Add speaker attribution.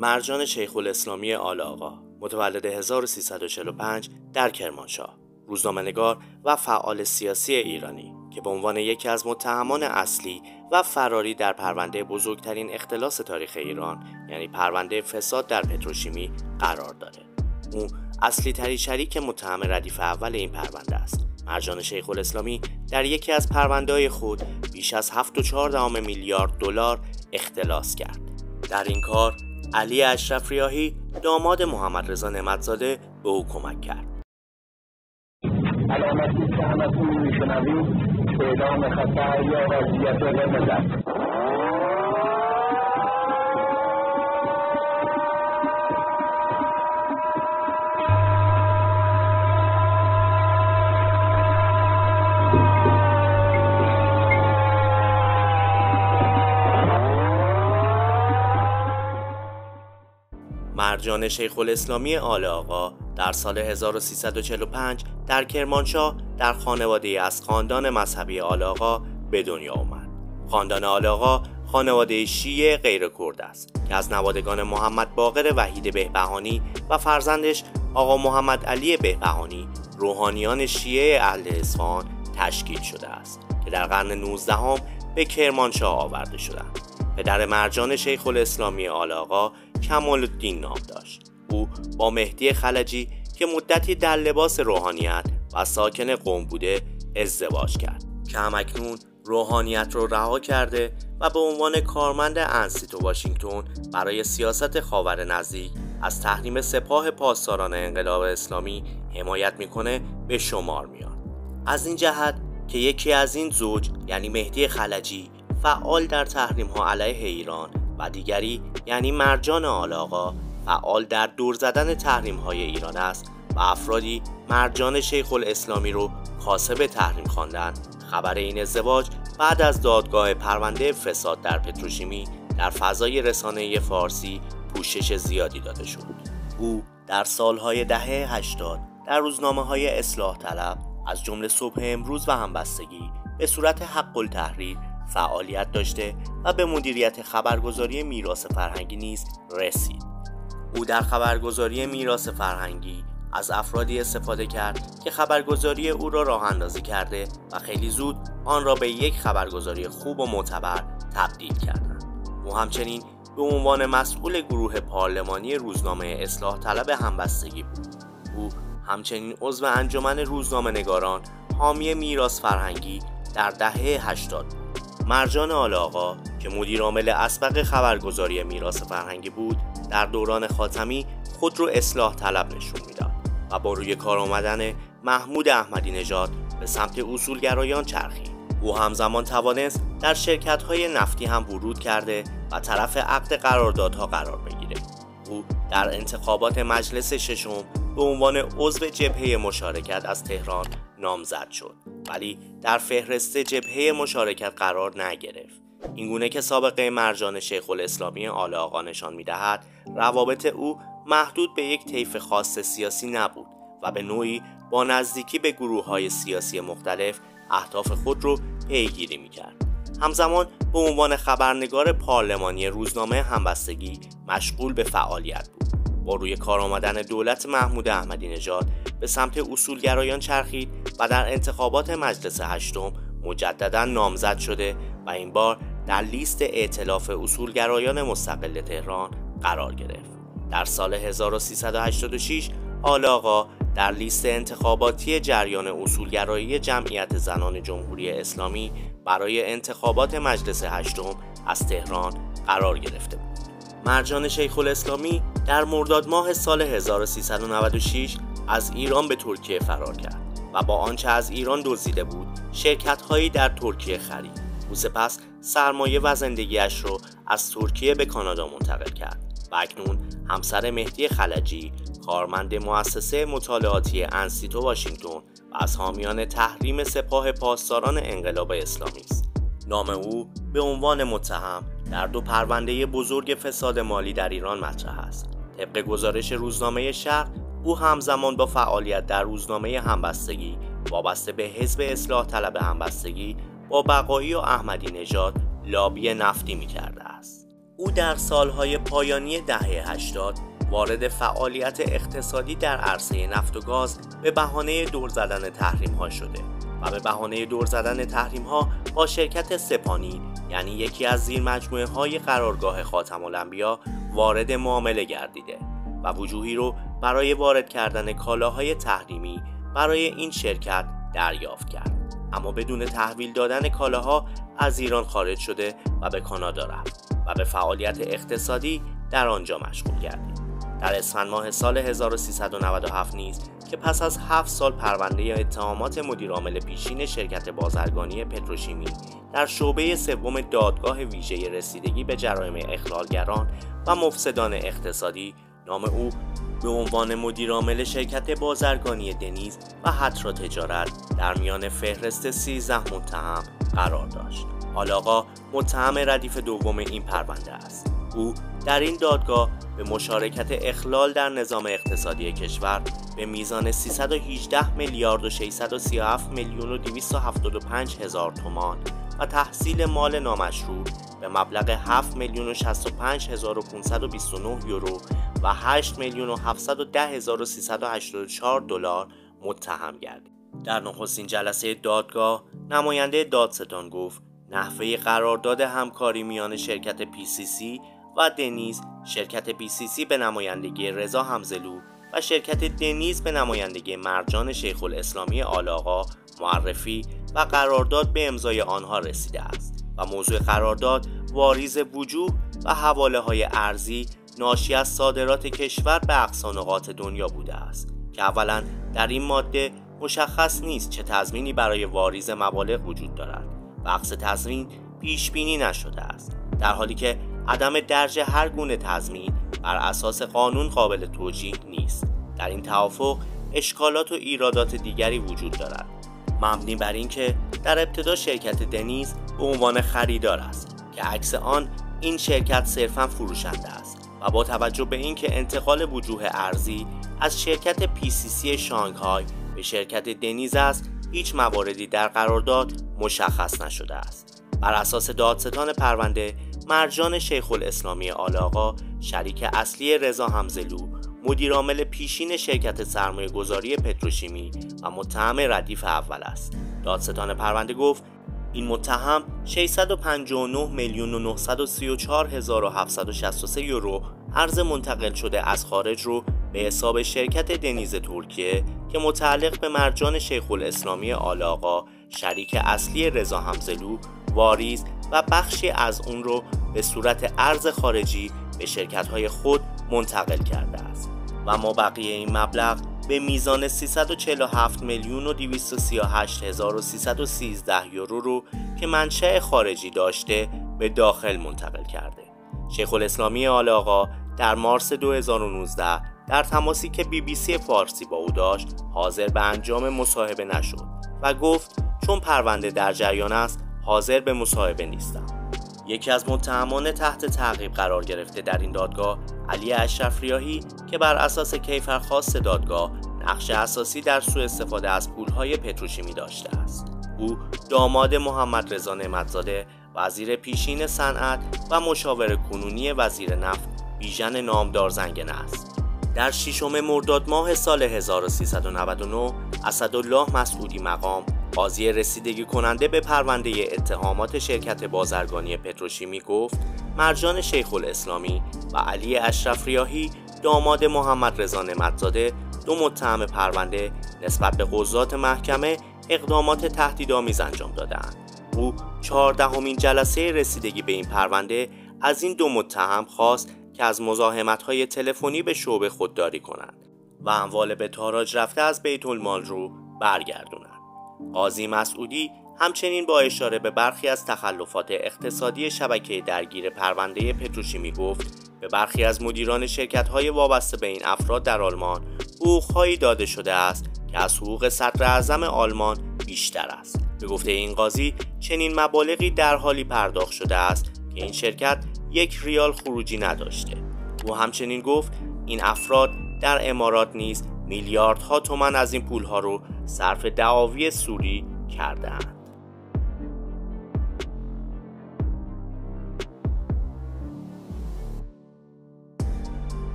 Speaker 1: مرجان شیخ الاسلامی آل آقا، متولد 1345 در کرمانشاه، روزنامه‌نگار و فعال سیاسی ایرانی که به عنوان یکی از متهمان اصلی و فراری در پرونده بزرگترین اختلاس تاریخ ایران، یعنی پرونده فساد در پتروشیمی قرار داره. او اصلی ترین شریک متهم ردیف اول این پرونده است. مرجان شیخ الاسلامی در یکی از پرونده‌های خود بیش از 7.4 میلیارد دلار اختلاس کرد. در این کار علی اشرف ریاحی داماد محمد رضا نعمت‌زاده به او کمک کرد.
Speaker 2: علامتی که همتون میشنوید اعلام خطر یا وضعیت قرمز است.
Speaker 1: مرجان شیخ الاسلامی آل آقا در سال 1345 در کرمانشاه در خانواده از خاندان مذهبی آل آقا به دنیا آمد. خاندان آل آقا خانواده شیعه غیر کرد است که از نوادگان محمد باقر وحید بهبهانی و فرزندش آقا محمد علی بهبهانی روحانیان شیعه اهل اصفهان تشکیل شده است که در قرن 19 به کرمانشاه آورده شدند. پدر مرجان شیخ الاسلامی آل آقا کمال‌الدین نام داشت. او با مهدی خلجی که مدتی در لباس روحانیت و ساکن قم بوده ازدواج کرد که همکنون روحانیت رو رها کرده و به عنوان کارمند انسیتو واشنگتن برای سیاست خاور نزدیک از تحریم سپاه پاسداران انقلاب اسلامی حمایت میکنه به شمار میاد. از این جهت که یکی از این زوج یعنی مهدی خلجی فعال در تحریم ها علیه ایران و دیگری یعنی مرجان آل آقا فعال در دور زدن تحریم های ایران است و افرادی مرجان شیخ الاسلامی رو کاسب تحریم خواندند. خبر این ازدواج بعد از دادگاه پرونده فساد در پتروشیمی در فضای رسانه‌ای فارسی پوشش زیادی داده شد. او در سالهای دهه 80 در روزنامه‌های اصلاح طلب از جمله صبح امروز و همبستگی به صورت حق التحریر فعالیت داشته و به مدیریت خبرگزاری میراث فرهنگی نیز رسید. او در خبرگزاری میراث فرهنگی از افرادی استفاده کرد که خبرگزاری او را راه اندازی کرده و خیلی زود آن را به یک خبرگزاری خوب و معتبر تبدیل کردند. او همچنین به عنوان مسئول گروه پارلمانی روزنامه اصلاح طلب همبستگی بود. او همچنین عضو انجمن روزنامه‌نگاران حامی میراث فرهنگی در دهه 80 بود. مرجان آل آقا که مدیر عامل اسبق خبرگزاری میراث فرهنگی بود در دوران خاتمی خود رو اصلاح طلب نشون میداد و با روی کار آمدن محمود احمدی نژاد به سمت اصولگرایان چرخید. او همزمان توانست در شرکت‌های نفتی هم ورود کرده و طرف عقد قراردادها قرار بگیره. او در انتخابات مجلس ششم به عنوان عضو جبهه مشارکت از تهران نامزد شد ولی در فهرست جبهه مشارکت قرار نگرفت. اینگونه که سابقه مرجان شیخ الاسلامی آل آقا نشان می‌دهد روابط او محدود به یک طیف خاص سیاسی نبود و به نوعی با نزدیکی به گروه‌های سیاسی مختلف اهداف خود را پیگیری می‌کرد. همزمان به عنوان خبرنگار پارلمانی روزنامه همبستگی مشغول به فعالیت بود. با روی کار آمدن دولت محمود احمدی نژاد به سمت اصولگرایان چرخید و در انتخابات مجلس هشتم مجددا نامزد شده و این بار در لیست ائتلاف اصولگرایان مستقل تهران قرار گرفت. در سال 1386 آل آقا در لیست انتخاباتی جریان اصولگرایی جمعیت زنان جمهوری اسلامی برای انتخابات مجلس هشتم از تهران قرار گرفته بود. مرجان شیخ الاسلامی در مرداد ماه سال 1396 از ایران به ترکیه فرار کرد و با آنچه از ایران دزدیده بود شرکت‌هایی در ترکیه خرید. او سپس سرمایه و زندگیش رو از ترکیه به کانادا منتقل کرد و اکنون همسر مهدی خلجی کارمند مؤسسه مطالعاتی انسیتو واشنگتن و از حامیان تحریم سپاه پاسداران انقلاب اسلامی است. نام او به عنوان متهم در دو پرونده بزرگ فساد مالی در ایران مطرح است. طبق گزارش روزنامه شرق، او همزمان با فعالیت در روزنامه همبستگی وابسته به حزب اصلاح طلب همبستگی با بقایی و احمدی نژاد لابی نفتی می‌کرده است. او در سالهای پایانی دهه 80 وارد فعالیت اقتصادی در عرصه نفت و گاز به بهانه دور زدن تحریم‌ها شده و به بهانه دور زدن تحریم‌ها با شرکت سپانی، یعنی یکی از زیرمجموعه‌های قرارگاه خاتم الانبیا، وارد معامله گردیده و وجوهی رو برای وارد کردن کالاهای تحریمی برای این شرکت دریافت کرد، اما بدون تحویل دادن کالاها از ایران خارج شده و به کانادا رفت و به فعالیت اقتصادی در آنجا مشغول گردید. در اسفند ماه سال 1397 نیز که پس از 7 سال پرونده اتهامات مدیرعامل پیشین شرکت بازرگانی پتروشیمی در شعبه سوم دادگاه ویژه رسیدگی به جرایم اخلالگران و مفسدان اقتصادی، نام او به عنوان مدیرعامل شرکت بازرگانی دنیز و حترا تجارت در میان فهرست 13 متهم قرار داشت. آلاقا متهم ردیف دوم این پرونده است. او در این دادگاه به مشارکت اخلال در نظام اقتصادی کشور به میزان 318 میلیارد و 637 میلیون و 275 هزار تومان و تحصیل مال نامشروع به مبلغ 7 میلیون و 65 هزار و 529 یورو و 8 میلیون و 710 هزار و 384 دلار متهم گردید. در نخستین جلسه دادگاه نماینده دادستان گفت نحوه قرارداد همکاری میان شرکت PCC و دنیز، شرکت PCC به نمایندگی رضا حمزلو و شرکت دنیز به نمایندگی مرجان شیخ الاسلامی آلاقا معرفی و قرارداد به امضای آنها رسیده است و موضوع قرارداد واریز وجوه و حواله های ارزی ناشی از صادرات کشور به اقصا نقاط دنیا بوده است که اولا در این ماده مشخص نیست چه تضمینی برای واریز مبالغ وجود دارد و عکس تضمین پیش بینی نشده است، در حالی که عدم درج هر گونه تضمین بر اساس قانون قابل توجیه نیست. در این توافق اشکالات و ایرادات دیگری وجود دارد، مبنی بر اینکه در ابتدا شرکت دنیز به عنوان خریدار است که عکس آن این شرکت صرفاً فروشنده است و با توجه به اینکه انتقال وجوه ارزی از شرکت PCC شانگهای به شرکت دنیز است، هیچ مواردی در قرارداد مشخص نشده است. بر اساس دادستان پرونده، مرجان شیخ الاسلامی آلاقا، شریک اصلی رضا حمزلو، مدیرعامل پیشین شرکت سرمایه‌گذاری پتروشیمی و متهم ردیف اول است. دادستان پرونده گفت این متهم 659 میلیون و 934 هزار و 763 یورو ارز منتقل شده از خارج رو به حساب شرکت دنیز ترکیه که متعلق به مرجان شیخ الاسلامی آلاقا، شریک اصلی رضا حمزلو، واریز و بخشی از اون رو به صورت ارز خارجی به شرکت‌های خود منتقل کرده است و مابقی این مبلغ به میزان 347 میلیون و 238 هزار و 313 یورو رو که منشأ خارجی داشته به داخل منتقل کرده. شیخ الاسلامی آلاقا در مارس 2019 در تماسی که BBC فارسی با او داشت حاضر به انجام مصاحبه نشد و گفت چون پرونده در جریان است حاضر به مصاحبه نیستم. یکی از متهمان تحت تعقیب قرار گرفته در این دادگاه، علی اشرف ریاحی که بر اساس کیفرخواست دادگاه نقش اساسی در سوء استفاده از پولهای پتروشیمی داشته است. او داماد محمد رضا نعمتزاده، وزیر پیشین صنعت و مشاور کنونی وزیر نفت بیژن نامدار زنگنه است. در 6 مرداد ماه سال 1399 اسدالله مسعودی مقام، قاضی رسیدگی کننده به پرونده اتهامات شرکت بازرگانی پتروشیمی گفت مرجان شیخ الاسلامی و علی اشرف ریاحی داماد محمد رضا نعمتزاده، دو متهم پرونده، نسبت به قضات محکمه اقدامات تهدیدآمیز انجام دادند. او 14مین جلسه رسیدگی به این پرونده از این دو متهم خواست که از مزاحمت‌های تلفنی به شعبه خودداری کنند و اموال به تاراج رفته از بیت المال رو برگردونند. قاضی مسعودی همچنین با اشاره به برخی از تخلفات اقتصادی شبکه درگیر پرونده پتروشیمی گفت به برخی از مدیران شرکت‌های وابسته به این افراد در آلمان حقوق‌هایی داده شده است که از حقوق صدر اعظم آلمان بیشتر است. به گفته این قاضی چنین مبالغی در حالی پرداخت شده است که این شرکت 1 ریال خروجی نداشته. او همچنین گفت این افراد در امارات نیز میلیاردها تومان از این پولها رو صرف دعاوی سوری کردند.